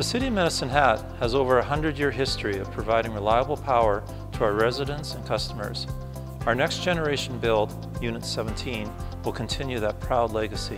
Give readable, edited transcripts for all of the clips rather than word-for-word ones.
The City of Medicine Hat has over a 100-year history of providing reliable power to our residents and customers. Our next generation build, Unit 17, will continue that proud legacy.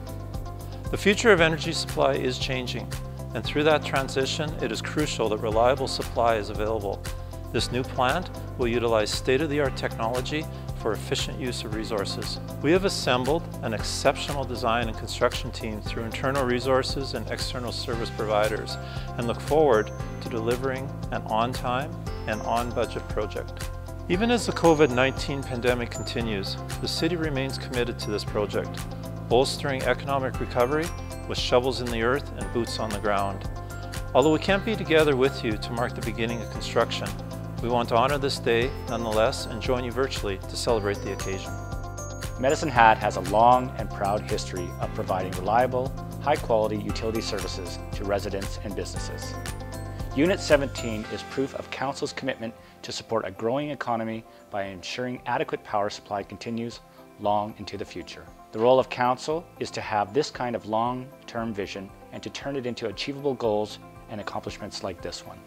The future of energy supply is changing, and through that transition, it is crucial that reliable supply is available. This new plant will utilize state-of-the-art technology for efficient use of resources. We have assembled an exceptional design and construction team through internal resources and external service providers, and look forward to delivering an on-time and on-budget project. Even as the COVID-19 pandemic continues, the City remains committed to this project, bolstering economic recovery with shovels in the earth and boots on the ground. Although we can't be together with you to mark the beginning of construction, we want to honor this day nonetheless and join you virtually to celebrate the occasion. Medicine Hat has a long and proud history of providing reliable, high-quality utility services to residents and businesses. Unit 17 is proof of Council's commitment to support a growing economy by ensuring adequate power supply continues long into the future. The role of Council is to have this kind of long-term vision and to turn it into achievable goals and accomplishments like this one.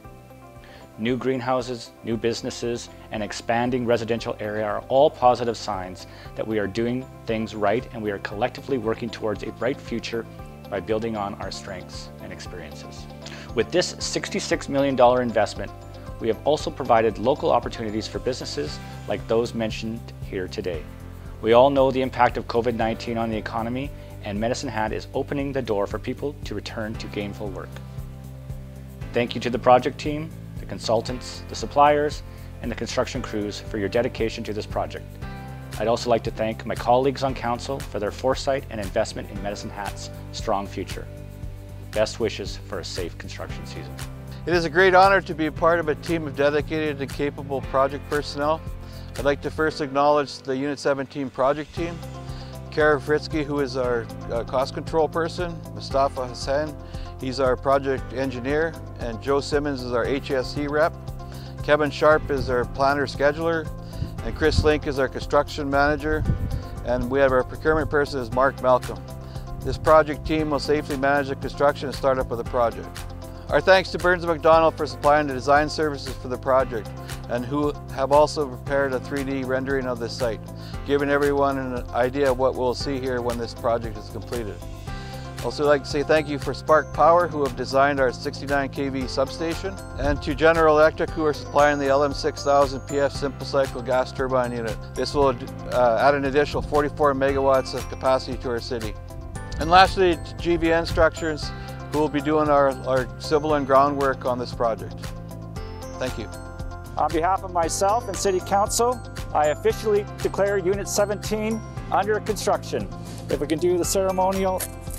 New greenhouses, new businesses, and expanding residential area are all positive signs that we are doing things right and we are collectively working towards a bright future by building on our strengths and experiences. With this $66 million investment, we have also provided local opportunities for businesses like those mentioned here today. We all know the impact of COVID-19 on the economy, and Medicine Hat is opening the door for people to return to gainful work. Thank you to the project team, the consultants, the suppliers, and the construction crews for your dedication to this project. I'd also like to thank my colleagues on Council for their foresight and investment in Medicine Hat's strong future. Best wishes for a safe construction season. It is a great honor to be a part of a team of dedicated and capable project personnel. I'd like to first acknowledge the Unit 17 project team, Kara Fritsky, who is our cost control person, Mustafa Hassan, he's our project engineer, and Joe Simmons is our HSE rep. Kevin Sharp is our planner scheduler, and Chris Link is our construction manager, and we have our procurement person is Mark Malcolm. This project team will safely manage the construction and startup of the project. Our thanks to Burns & McDonnell for supplying the design services for the project, and who have also prepared a 3D rendering of this site, giving everyone an idea of what we'll see here when this project is completed. Also like to say thank you for Spark Power, who have designed our 69 kV substation, and to General Electric, who are supplying the LM6000 PF simple cycle gas turbine unit. This will add an additional 44 megawatts of capacity to our city. And lastly, to GVN Structures, who will be doing our civil and groundwork on this project. Thank you. On behalf of myself and City Council, I officially declare Unit 17 under construction. If we can do the ceremonial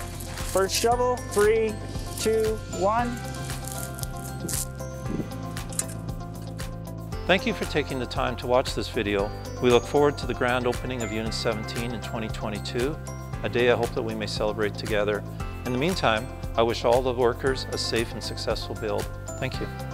first shovel, 3, 2, 1. Thank you for taking the time to watch this video. We look forward to the grand opening of Unit 17 in 2022, a day I hope that we may celebrate together. In the meantime, I wish all the workers a safe and successful build. Thank you.